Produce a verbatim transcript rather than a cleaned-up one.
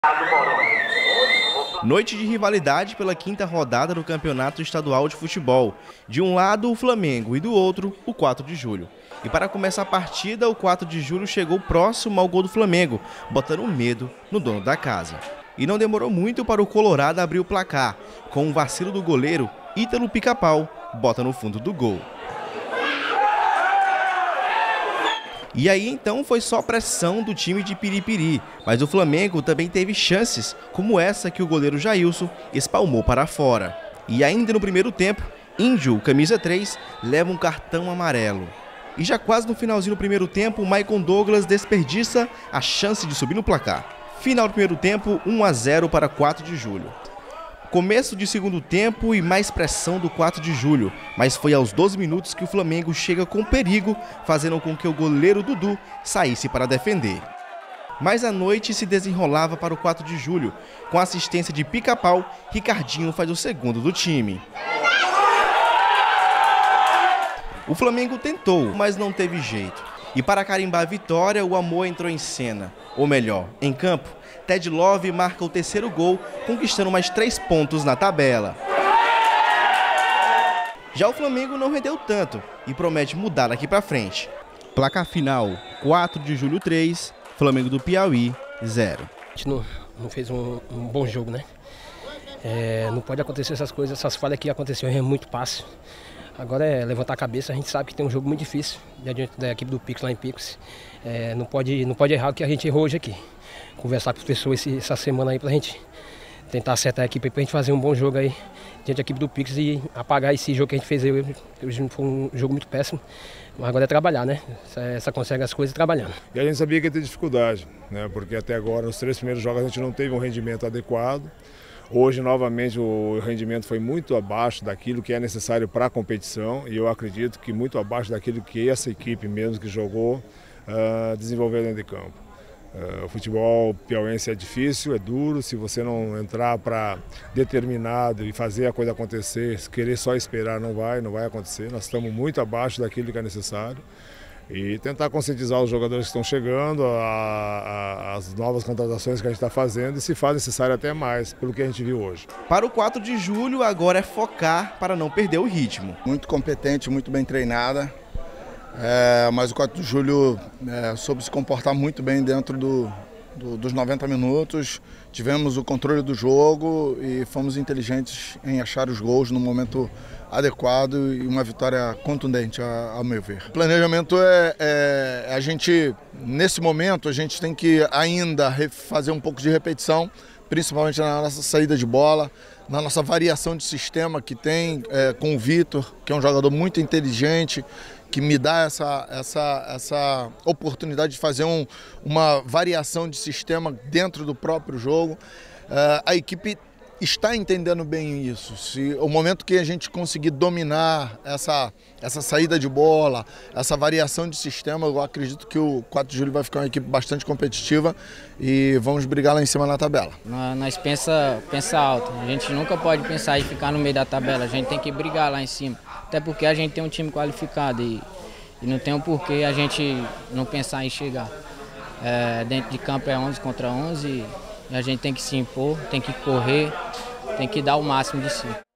Noite de rivalidade pela quinta rodada do Campeonato Estadual de Futebol. De um lado, o Flamengo e do outro, o quatro de julho. E para começar a partida, o quatro de julho chegou próximo ao gol do Flamengo, botando medo no dono da casa. E não demorou muito para o Colorado abrir o placar. Com um vacilo do goleiro, Ítalo Pica-Pau bota no fundo do gol. E aí então foi só pressão do time de Piripiri, mas o Flamengo também teve chances, como essa que o goleiro Jailson espalmou para fora. E ainda no primeiro tempo, Índio, camisa três, leva um cartão amarelo. E já quase no finalzinho do primeiro tempo, o Maicon Douglas desperdiça a chance de subir no placar. Final do primeiro tempo, um a zero para quatro de julho. Começo de segundo tempo e mais pressão do quatro de julho, mas foi aos doze minutos que o Flamengo chega com perigo, fazendo com que o goleiro Dudu saísse para defender. Mas a noite se desenrolava para o quatro de julho. Com a assistência de Pica-Pau, Ricardinho faz o segundo do time. O Flamengo tentou, mas não teve jeito. E para carimbar a vitória, o amor entrou em cena. Ou melhor, em campo, Ted Love marca o terceiro gol, conquistando mais três pontos na tabela. Já o Flamengo não rendeu tanto e promete mudar daqui para frente. Placar final, quatro de julho três, Flamengo do Piauí zero. A gente não, não fez um, um bom jogo, né? É, não pode acontecer essas coisas, essas falhas que aconteceram é muito fácil. Agora é levantar a cabeça, a gente sabe que tem um jogo muito difícil diante da equipe do Pix lá em Pix. É, não, pode, não pode errar o que a gente errou hoje aqui. Conversar com as pessoas esse, essa semana aí pra gente tentar acertar a equipe pra gente fazer um bom jogo aí diante da equipe do Pix e apagar esse jogo que a gente fez hoje. Hoje foi um jogo muito péssimo, mas agora é trabalhar, né? Essa consegue as coisas trabalhando. E a gente sabia que ia ter dificuldade, né? Porque até agora, nos três primeiros jogos, a gente não teve um rendimento adequado. Hoje, novamente, o rendimento foi muito abaixo daquilo que é necessário para a competição e eu acredito que muito abaixo daquilo que essa equipe mesmo que jogou uh, desenvolveu dentro de campo. Uh, o futebol piauiense é difícil, é duro, se você não entrar para determinado e fazer a coisa acontecer, se querer só esperar não vai, não vai acontecer. Nós estamos muito abaixo daquilo que é necessário. E tentar conscientizar os jogadores que estão chegando, a, a, as novas contratações que a gente está fazendo e, se faz necessário, até mais, pelo que a gente viu hoje. Para o quatro de julho, agora é focar para não perder o ritmo. Muito competente, muito bem treinada, é, mas o quatro de julho é, soube se comportar muito bem dentro do, do, dos noventa minutos. Tivemos o controle do jogo e fomos inteligentes em achar os gols no momento adequado e uma vitória contundente, a, a meu ver. O planejamento é, é a gente, nesse momento, a gente tem que ainda fazer um pouco de repetição, principalmente na nossa saída de bola, na nossa variação de sistema que tem é, com o Vitor, que é um jogador muito inteligente, que me dá essa, essa, essa oportunidade de fazer um, uma variação de sistema dentro do próprio jogo. É, a equipe está entendendo bem isso. Se o momento que a gente conseguir dominar essa, essa saída de bola, essa variação de sistema, eu acredito que o quatro de julho vai ficar uma equipe bastante competitiva e vamos brigar lá em cima na tabela. Nós pensa, pensa alto, a gente nunca pode pensar em ficar no meio da tabela, a gente tem que brigar lá em cima, até porque a gente tem um time qualificado e, e não tem um porquê a gente não pensar em chegar. É, dentro de campo é onze contra onze e a gente tem que se impor, tem que correr, tem que dar o máximo de si.